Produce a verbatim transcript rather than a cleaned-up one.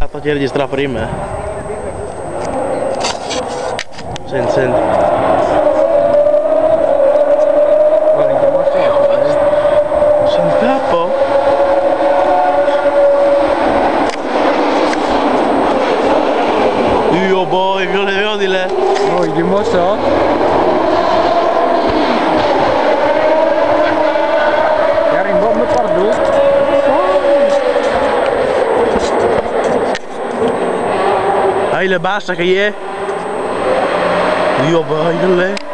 fatto di registrare prima. Eh. Senti, senti. Senti capo? Io boy, che le vedi le? Noi di mosso? Chiaro in bomba perduto. Hai le bassa che è? Io boy, che le?